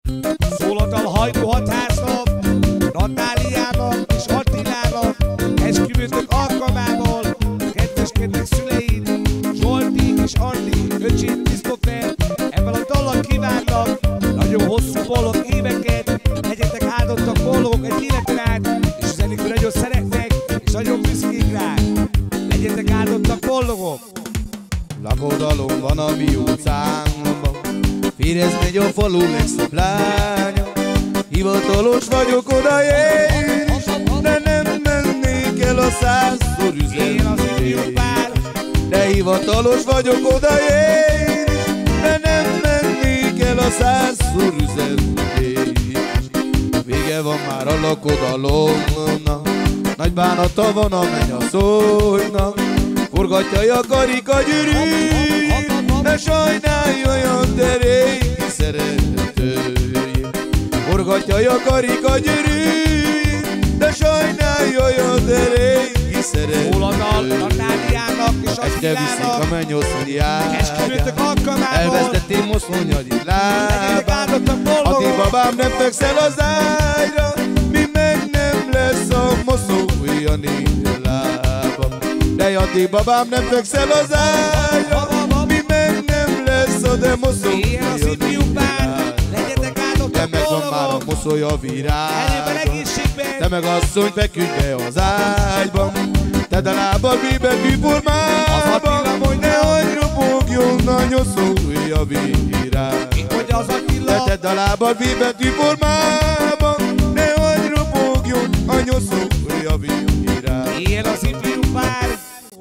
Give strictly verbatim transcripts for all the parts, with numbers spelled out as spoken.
Szólatal Hajdú Határnak, Natáliának és Attilának, esküvőtök alkalmából, kedves-kedves szüleid, Zsolti és Andi, öcsém Krisztófer, ebben a dallal kívánnak nagyon hosszú boldog éveket, legyetek áldottak boldogok egy életen át, és üzenik, hogy nagyon szeretnek, és nagyon büszkék rá. Legyetek áldottak boldogok! Lakodalom van a mi utcánkban, Férez megy a falu legszebb lánya. Hivatalos vagyok oda én is, de nem mennék el a százszor üzenni. De hivatalos vagyok oda én is, de nem mennék el a százszor üzenni. Vége van már a lakodalomnak, nagy bánata van a mennyasszonynak. Forgatja a karika gyűrűjét, ne sajnálj olyan te régi szeretőjét. Forgatja a karika gyűrűjét, de sajnálj olyan te régi szeretőjét. Szólatal Natáliának és Attilának, viszik a mennyasszony járját, esküvőtök alkalmából, elvesztettem moszonyadi lábát. A ti babám nem fekszel az ágyra, mi meg nem lesz a moszonyani lábam. De a ti babám nem fekszel az ágyra, mi meg nem lesz a de moszonyani lábam. Te meg van már a moszony a virágon, te meg asszony feküdj be az ágyban. Tedd a lábad bíbetű formában, hogy nehogy ropogjon a nyoszolj a virág. Te tedd a lábad bíbetű formában, nehogy ropogjon a nyoszolj a virág. Él az ifjú pár!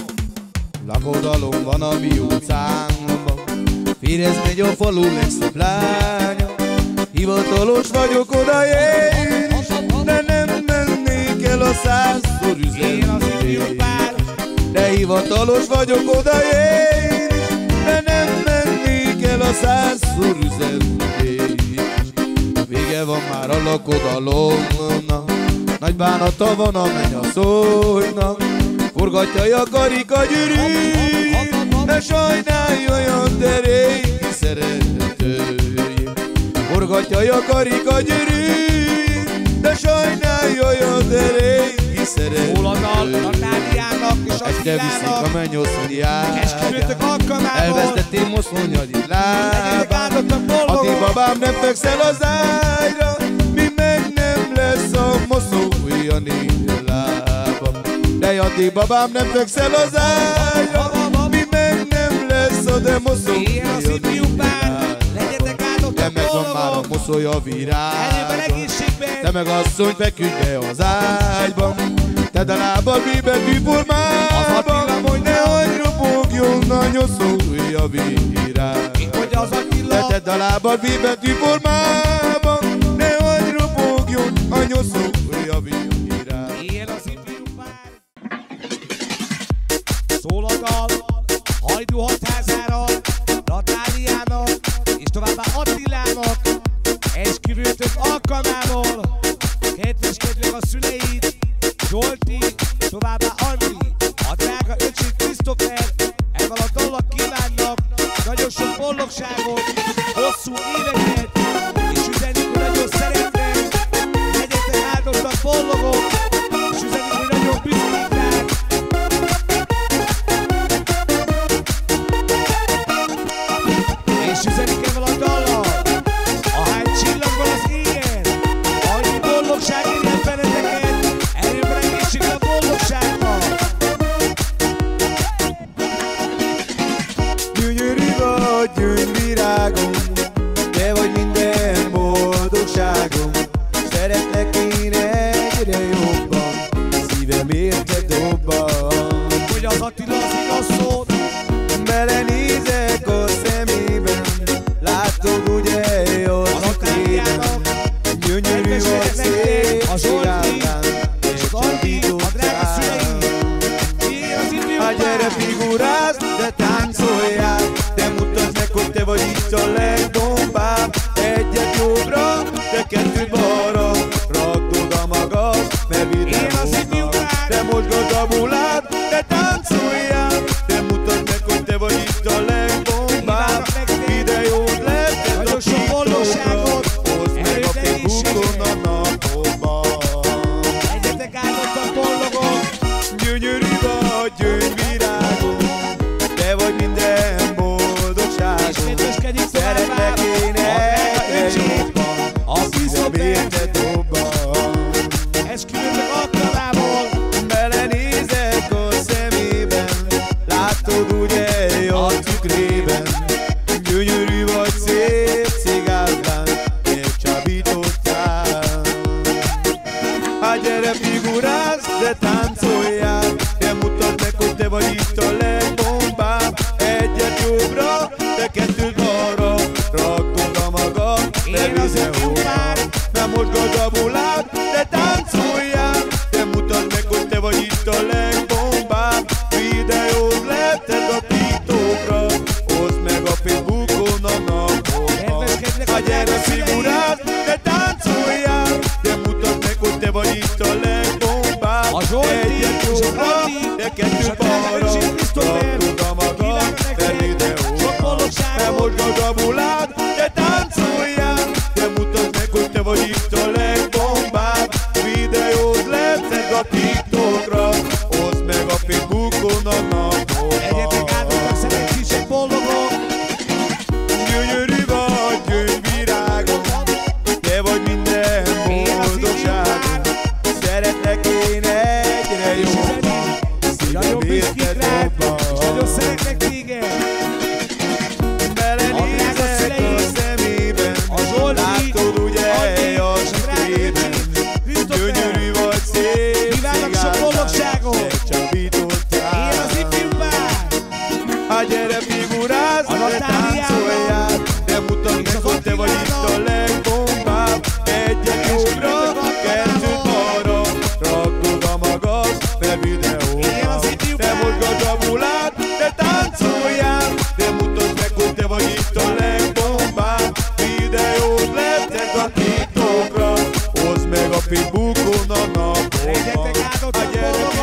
Lakodalom van a mi utcánkban, Férez megy a falu legszebb lánya. Hivatalos vagyok oda én is, de nem mennék el a százszor üzenni. De hivatalos vagyok oda én is, de nem mennék el a százszor üzenni. Vége van már a lakodalomnak, nagy bánata van a mennyasszonynak. Forgatja a karika gyűrűjét, ne sajnálj olyan te régi szeretőjét. Forgatja a karika gyűrűjét, de sajnálj olyan te régi szeretőjét. Szólatal Natáliának és Attilának, viszik a mennyasszony járját, esküvőtök alkalmából, elvesztettem moszonyadi lábát. A ti babám nem fekszel az ágyra, mi meg nem lesz a moszonyani lábam. De a ti babám nem fekszel az ágyra, mi meg nem lesz a de moszonyani lábam. Te meg van már a moszony a virágon, te meg asszony feküdj be az ágyban. Tedd a lábad bíbetű formában, hogy nehogy ropogjon a nyoszolj a virág. Te tedd a lábad bíbetű formában, nehogy ropogjon a nyoszolj a virág. Él az ifjú pár! Szólatal Hajdú Hatházára, Natáliának és továbbá Attilának, esküvőtök alkalmából, kedves-kedvek a szüleid, Zsolti, továbbá Andi, a drága öcsém Krisztófer, ebben a dallal kívánnak nagyon sok boldogságot, hosszú éveket, és üzenik, hogy nagyon szeretnek, legyetek áldottak boldogok, és üzenik, hogy nagyon büszkék rá. És üzenik ebben a dallal, ahány csillag van az égen, annyi boldogság érjen benneteket, erőben egészségre a boldogsággal. Gyönyörű vagy gyöngyvirágom, te vagy minden boldogságom. Szeretlek én egyre jobban, szívem érted dobban. Hogy az Attila az igaz szót, belenézek a szemében, látod ugye az ütében. Gyönyörű vagy szép a Zsolti és az Andi, a drága szüleid. Hát gyere figurázd, de táncoljál, te mutasd meg, hogy te vagy itt a legdombább. Egyet jobbra, de kettőt balra, rakd oda magad, mert videóznak. Te mozgasd a bulát, de táncoljál, te mutasd meg, hogy te vagy itt a legdombább. Videód lett, ez a nagyon sok boldogságot, hozd videóban. Nem mozgasd a bulát, de táncoljál, de mutasd meg, hogy te vagy itt a legbombább. Videód lett ez a TikTokra, oszd meg a Facebookon a napokban. Ha gyere figurázd, de táncoljál, de mutasd meg, hogy te vagy itt a legbombább. Egyet jobbra, de kettő balra, rakod a magad, de videóban. Nem mozgasd a bulát, de táncoljál, de mutasd meg, hogy te vagy itt a legbombább. Videód lett ez a TikTokra, oszd meg a Facebookon a napokban. Egyetek átadnak, szerencsések, boldogok. Gyönyörű vagy, gyöngyvirágom, te vagy minden boldogságom. Szeretlek én egyre jobban, szívem érted jobban. És nagyon szeretlek téged. Belenézek a szemében, látod ugye a sütében. Gyönyörű vagy, szép Kívánok, te csábítottál. Én az ifjú pár. Hát gyere figurázz, de táncoljál, de mutasd meg, hogy te vagy itt a legbombább. Egyet jobbra, kettőt balra, rakod a magad, de videóban. De mozgasd a bulát, de táncoljál, de mutasd meg, hogy te vagy itt a legbombább. Videód lett ez a TikTokra, oszd meg a Facebookon a napokban. Legyetek áldottak, boldogok.